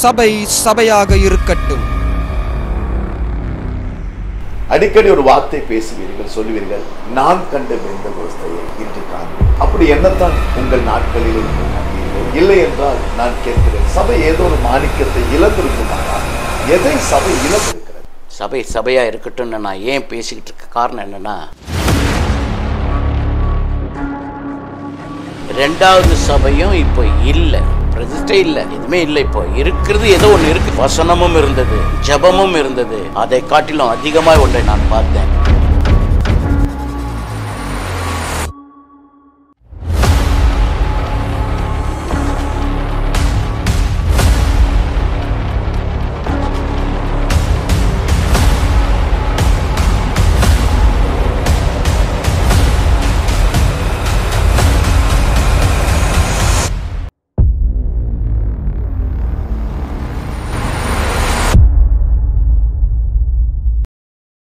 சபை சபையாக இருக்கட்டும். அடிக்கடி ஒரு வார்த்தை பேசுவீர்கள், சொல்லுவீர்கள், நான் கண்ட பெந்தகோஸ்தையை இன்று காண்பேன். அப்படி என்னத்தான் உங்கள் நாட்களில் இல்லை என்றால் நான் கேட்கிறேன், சபை ஏதோ ஒரு மாணிக்கத்தை இழந்திருக்குமானா? எதை சபை இழந்திருக்கிறது? சபை சபையா இருக்கட்டும் நான் ஏன் பேசிக்கிட்டு இருக்க காரணம் என்னன்னா, ரெண்டாவது சபையும் இப்போ இல்லை, பிரதிஷ்டை இல்லை, எதுவுமே இல்லை. இப்போ இருக்கிறது ஏதோ ஒன்று இருக்கு. வசனமும் இருந்தது, ஜபமும் இருந்தது. அதை காட்டிலும் அதிகமாக ஒன்றை நான் பார்த்தேன்.